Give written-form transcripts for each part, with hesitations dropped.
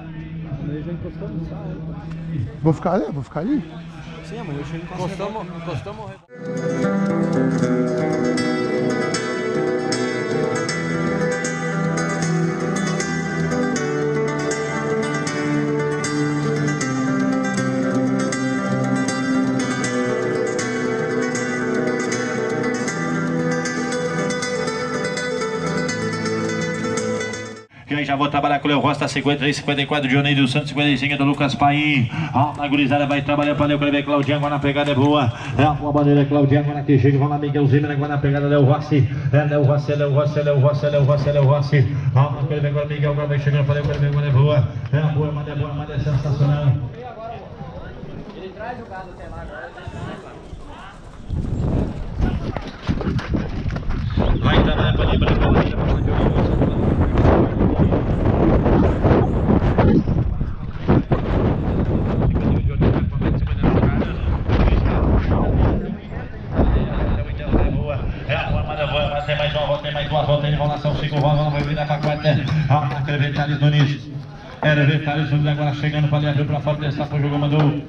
Amanhã já encostamos, tá? Vou ficar ali? Sim, amanhã eu chego encostamos. E aí já vou trabalhar com o Leo Rosta, 53, 54, Dionísio do Santos, 55 do Lucas Paim. A gurizada vai trabalhar para Leo Cleber, Claudinho agora na pegada é boa. É a boa bandeira, Claudinho agora que chega, vamos lá, Miguel Zimmer agora na pegada, Leo Rossi. É Leo Rossi. A Cleber agora, Miguel agora vai chegando para Leo Cleber, agora é boa. É a boa, manda é sensacional. Ele traz o gado até lá agora. Vai trabalhar para Leo tem mais duas voltas, enrolação, 5 voltas, vai virar para a quarta. Aquele Vitalis Nunes. Era Vitalis Nunes agora chegando para ali, abriu para fora, testar para o jogo, mandou.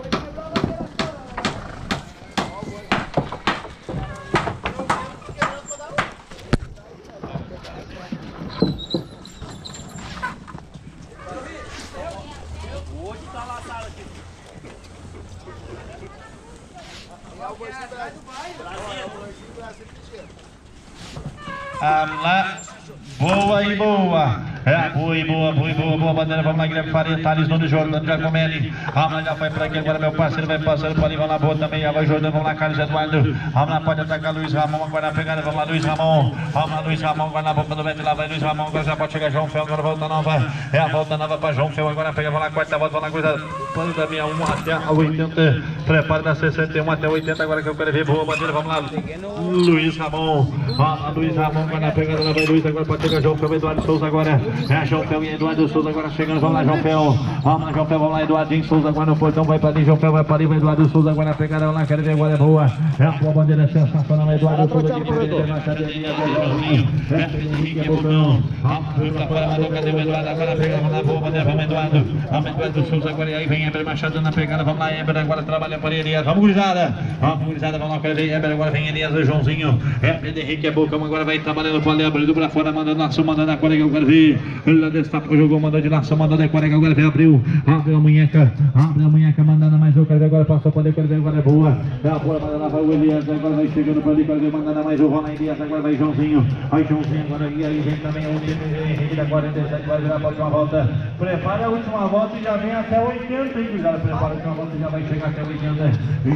Lá, boa e boa. Boa bandeira, vamos lá, Guilherme Faria, Thales Nunes, Jordano Giacomelli. Vamos lá, já foi para aqui, agora meu parceiro vai passando para ali, vamos lá, boa também, vai Jordano, vamos lá, Carlos Eduardo. Vamos lá, pode atacar Luiz Ramon, agora na pegada, vamos lá, Luiz Ramon, agora na boca do vento, lá vai Luiz Ramon, agora já pode chegar João Fel, agora volta nova, é a volta nova para João Fel, agora pega, vamos lá, quarta volta, vamos lá, coisa, pano da minha 1 até a 80, prepara da 61 até 80, agora que eu quero ver, boa bandeira, vamos lá, Luiz Ramon, agora na pegada, lá vai Luiz, agora pode chegar João Fel, Eduardo Souza agora, é João Fel e Eduardo Souza agora chegando, vamos lá, João Fel, vamos lá, Eduardinho Souza agora no portão, vai para ali, João Fel vai para ali, vai Eduardo Souza agora na pegada, vamos lá, quero ver, agora é boa, é a boa bandeira sensacional, Eduardo Souza de Pedro, na academia, é Bocão, cadê o Eduardo, agora pega, vamos lá, boa bandeira, vamos Eduardo Souza agora, e aí vem Eber Machado na pegada, vamos lá, Eber agora trabalha para Elias, vamos gurizada, vamos lá, quero ver, Eber agora vem Elias, o Joãozinho, Pedro Henrique é Bocão, agora vai trabalhando para ali, abrindo para fora, mandando laço, mandando a colega, eu quero ver, ele destaca o jogo, mandou de laço, mandando a colega, agora vem, abriu a munheca, mandando mais, eu quero ver, agora passou para ali, quero ver, agora é boa, é a boa, mandando lá o Elias, agora vai chegando para ali, quero ver, mandando mais o Rola Elias, agora vai Joãozinho, aí Joãozinho agora, e aí vem também o Henrique da 47, vai virar para a última volta, prepara a última volta e já vem até 80, hein, cuidado, prepara a última volta e já vai chegar até 80,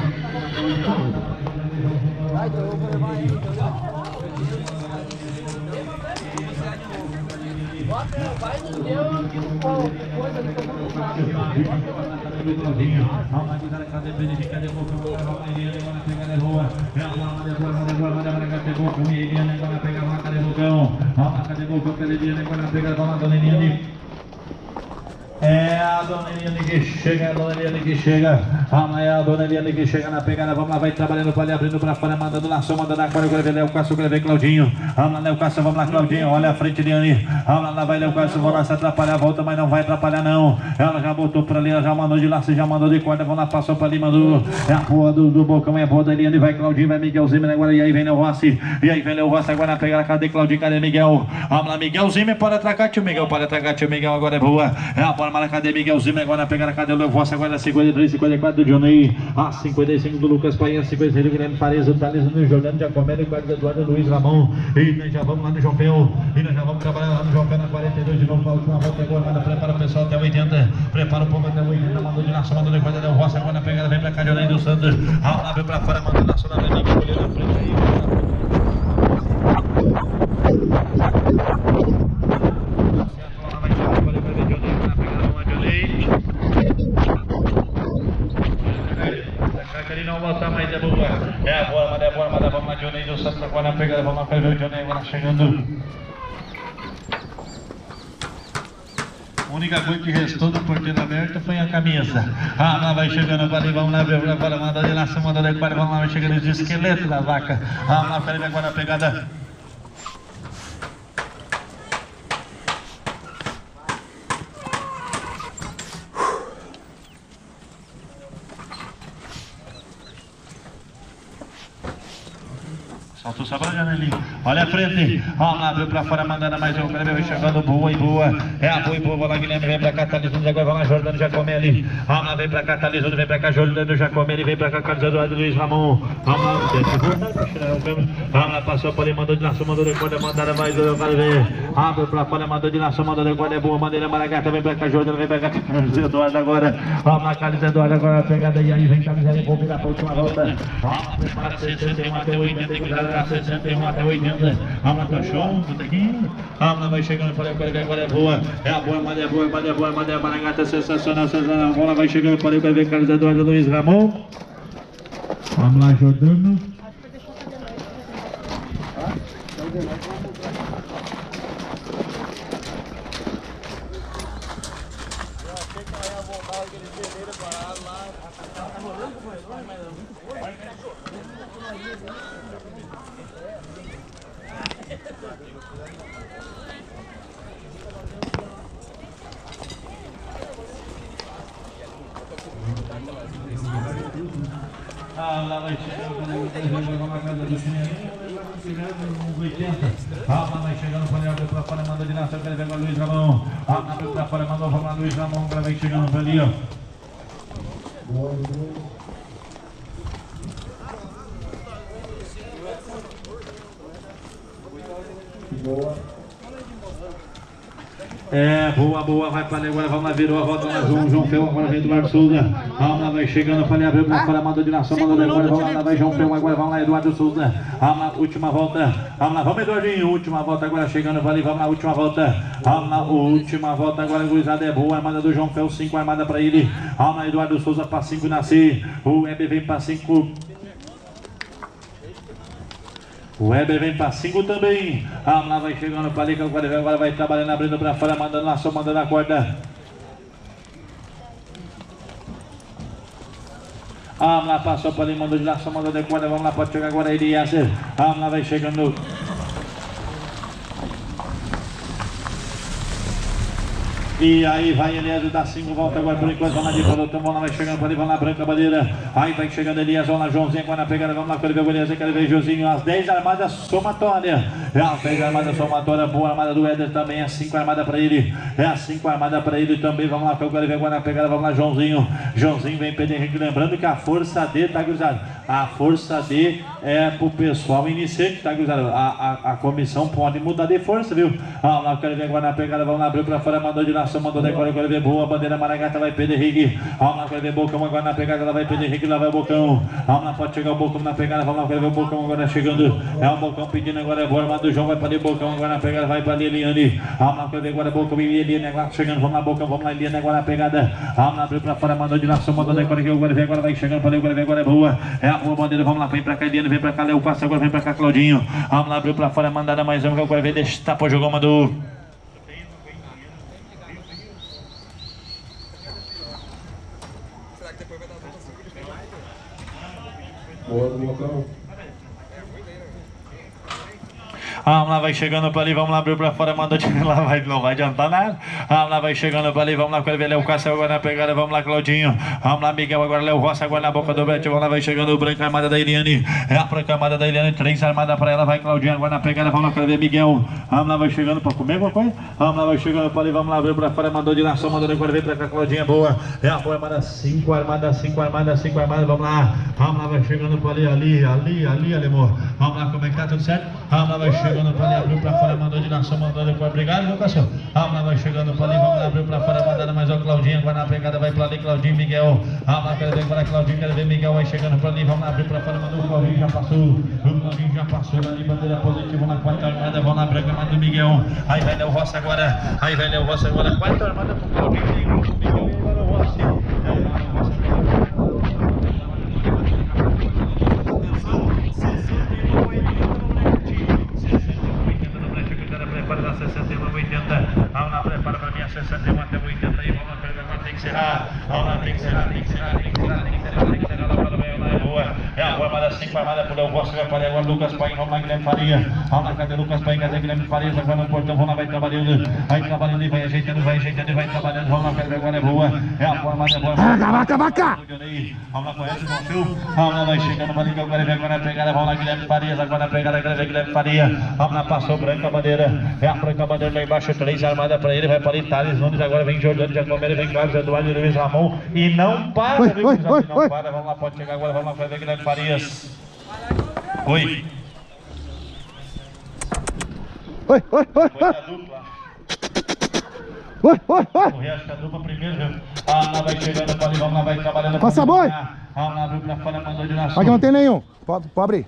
Vai, então eu vou levar aí, entendeu? Vai no teu que coisa que eu vou usar. É a dona Eliane que chega, é a dona Eliane que chega na pegada, vamos lá, vai trabalhando para ali, abrindo para fora, mandando laço, mandando a cara, eu quero ver Léo Cássio, eu quero ver Claudinho, vamos lá, Léo Cássio, vamos lá, Claudinho, olha a frente Eliane, vamos lá, vai Léo Cássio, vamos lá se atrapalhar, volta, mas não vai atrapalhar não, ela já botou para ali, ela já mandou de laço, já mandou de corda, vamos lá, passou para ali, mandou, é a boa do Bocão, é a boa da Eliane, vai Claudinho, vai Miguel Zimmer agora, e aí vem Léo Rossi, agora na pegada, cadê Claudinho, cadê Miguel, vamos lá, Miguel Zimmer, pode atracar, tio Miguel, agora é boa, é a bola, cadê Miguel Zimmer, agora na pegada, cadê o Léo Rossi, agora 53, 54 do Johnny, a 55 do Lucas Paim, 56 do Guilherme Faria, o Thales no Jordano Giacomelli, o Carlos Eduardo Luiz Ramon, e nós já vamos lá no João Fel, e nós já vamos trabalhar lá no João Fel na 42 de novo, para a última volta agora, prepara o pessoal até 80, prepara o povo até 80, mandou de laço, mandou de coisa, Léo Rossi, agora na pegada, vem pra cá, Johnny do Santos, lá vem pra fora, mandou laço na frente, escolheu na frente aí, ele não volta mais, é boa. É a boa, vamos lá, Johnny do Santos agora na pegada, vamos lá, ver o Johnny agora chegando. A única coisa que restou do porteiro aberto foi a camisa. Lá vai chegando para ali, vamos lá ver agora, manda de laço, manda de quadra, vamos lá, vai chegando os esqueletos da vaca. Lá, Felipe agora na pegada. Faltou só pra janelinha. Olha a frente. Vamos lá, veio pra fora, mandando mais um. Guilherme vem chegando, boa e boa. É a boa e boa. Lá, Guilherme vem pra cá, Talisando. Agora vai lá, Jordano Giacomelli. Vamos lá, vem pra cá, Talisando. Vem pra cá, Jordano Giacomelli. Vem pra cá, Carlos Eduardo Luiz Ramon. Vamos lá, vamos lá, passou por ali, mandou de laço, mandou de corda, mandada mais do quero ver. Abre pra fora, mandou de laço, mandou de corda, é boa. Maneira Maragata, vem pra cá, Jordano. Vem pra cá, Carlos Eduardo agora. Vamos lá, Carlos Eduardo agora. A pegada e aí vem Carlos Eduardo. Vou virar pra última volta. Vamos lá, prepara 61 até 80. Cuidado, 61 até 80. Vamos lá, cachorro, tudo aqui. Vamos lá, vai chegando, falei, agora é boa. É a boa, Madeira, boa, Madeira, boa, Madeira, Maragata, sensacional, sensacional. Vamos lá, vai chegando, falei, vai ver Carlos Eduardo Luiz Ramon. Vamos lá, Jordano. Lá vai chegando na casa do Chinelinho, 80. Lá vai chegando, pode abrir pra fora, mandou de nação, quer ver agora Luiz Ramon. Abriu pra fora, mandou, vamos lá, Luiz Ramon, agora vai chegando ali, ó. Boa. É, boa, boa, vai para ali agora, vamos lá, virou a volta, João Fel, agora vem Eduardo Souza. Vamos lá, vai chegando, para ali, abriu pra fora, mandou de nação, mandou agora, vamos lá, vai João Fel, agora vamos lá, Eduardo Souza. Vamos lá, última volta, vamos lá, vamos Eduardinho, última volta agora, chegando, para ali, vamos lá, última volta. Vamos lá, última volta agora, gurizada, é boa, armada do João Fel, 5 armada para ele. Vamos lá, Eduardo Souza para 5 nascer, o Weber vem para 5. O Weber vem para 5 também. Vamos lá, vai chegando para ali, agora vai trabalhando, abrindo para fora, mandando lá, só mandando a corda. Vamos lá, passou para ali, mandou de lá, só mandando a corda. Vamos lá, pode chegar agora ele, Yasser. Vamos lá, vai chegando. E aí vai Elias, dá 5 voltas agora por enquanto, vamos lá de volta, vamos lá, vai chegando para ali, vamos lá, Branca Bandeira. Aí vai chegando Elias, vamos lá, Joãozinho agora na pegada, vamos lá, quero ver o Elias, quero ver Joãozinho, as 10 armadas somatórias. É as 10 armadas somatórias, boa armada do Éder também, é 5 armadas para ele. É as 5 armadas para ele também, vamos lá, eu quero ver agora na pegada, vamos lá, Joãozinho. Joãozinho vem Pedro Henrique, lembrando que a força D, tá cruzado? A força D é pro pessoal iniciante, tá cruzado? A comissão pode mudar de força, viu? Vamos lá, eu quero ver agora na pegada, vamos lá, abriu para fora, mandou de nação, mandou decora, eu quero ver boa, bandeira Maragata, vai Pedro Henrique. Vamos lá, quero ver Bocão agora na pegada, ela vai Pedro Henrique, lá vai o Bocão. Vamos lá, pode chegar o Bocão na pegada, vamos lá, quero ver o Bocão agora chegando. É o Bocão pedindo agora, é boa, armada do João, vai para ali, Bocão agora na pegada, vai para ali, Eliane. Vamos lá, quero ver agora Bocão e Eliane agora chegando, vamos lá, Bocão, vamos lá, Eliane agora na pegada. Vamos lá, abriu para fora, mandou de nação, mandou decora, que eu quero ver agora, vai chegando, para ali, agora é boa. É a boa bandeira, vamos lá, vem para cá, Eliane, vem para cá, Léo Costa, agora vem para cá, Claudinho. Vamos lá, abriu para fora, mandada mais uma, que eu quero ver, deixa, tapou, jogou, mandou. Boa, Bocão. Vamos lá, vai chegando para ali, vamos lá, abriu para fora, mandou de lá, não vai adiantar nada. Vamos lá, vai chegando para ali, vamos lá, quero ver Léo Cássio agora na pegada, vamos lá, Claudinho. Vamos lá, Miguel, agora Léo Roça, agora na boca do Beto, vamos lá, vai chegando o branco, armada da Eliane. É a branca armada da Eliane, 3 armadas para ela, vai Claudinho agora na pegada, vamos lá, quero ver Miguel. Vamos lá, vai chegando para comer alguma coisa. Vamos lá, vai chegando para ali, vamos lá, abriu para fora, mandou de nação, mandou agora, vem para cá, Claudinha, boa. É a boa armada, 5 armadas, 5 armadas, 5 armadas, vamos lá. Vamos lá, vai chegando para ali, ali, amor. Vamos lá, como é que tá, tudo certo? Vamos lá, vai chegando para ali, abriu para fora, mandou de nação, mandou depois, obrigado, meu cachorro. Vamos lá, vai chegando para ali, vamos lá, abriu para fora, mandando mais o Claudinho, agora na pegada, vai para ali, Claudinho, Miguel. Vamos lá, quero ver agora Claudinho, quero ver Miguel, vai chegando para ali, vamos lá, abriu para fora, mandou o Claudinho, já passou. O Claudinho já passou ali, bandeira positiva na 4ª armada, vamos lá, branca armada do Miguel. Aí vai Léo Roça agora, 4ª armada pro Claudinho, tem o Miguel e agora o Rossi. Prepara 61, 80. Vamos lá, prepara para mim a 61 até 80 aí. Vamos lá, agora tem que encerrar. Vamos lá, tem que encerrar. Lá para o meio, lá é boa. É a boa. armada 5, armada por Léo Costa, vai para agora Lucas Paim, vamos lá, Guilherme Faria. Vamos lá, cadê Lucas Paim, cadê Guilherme Faria? Agora no portão, vamos lá, vai trabalhando e vai ajeitando, vai trabalhando. Vamos lá, cadê agora é boa. É a forma, é boa. Vaca! Vamos lá, conhece o Gonçalo. Vamos lá, vai chegando, vai ligar agora a pegada. Vamos lá, Guilherme Farias, agora a pegada, Guilherme Faria. Vamos lá, passou branca a bandeira. É a branca a bandeira lá embaixo, 3 armada para ele, vai para Thales Nunes, agora vem Jordano, Giacomelli, vem Carlos Eduardo e Luiz Ramon. E não para, viu? Não para, vamos lá, pode chegar agora, vamos lá, vai ver Guilherme Farias. Oi. Oi! Foi a dupla. O resto da dupla primeiro, viu? Lá vai chegando, pode, vamos lá, vai trabalhando. Passa, boi! Vamos lá, dupla, fora, mandou de laço. Aqui não tem nenhum. Pode abrir.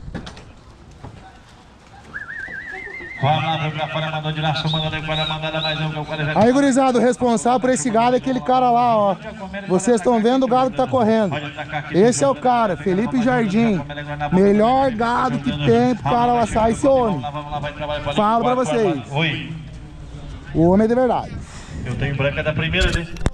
Vamos lá, dupla, fora, mandou de laço, mandou agora, mandada mais um, que o cara já... Aí, gurizada, o responsável por esse gado é aquele cara lá, ó. Vocês estão vendo o gado que tá correndo. Esse é o cara, Felipe Jardim. Melhor gado que tem pro cara laçar esse homem. Falo pra vocês. Oi. O homem é de verdade. Eu tenho branca da primeira, né?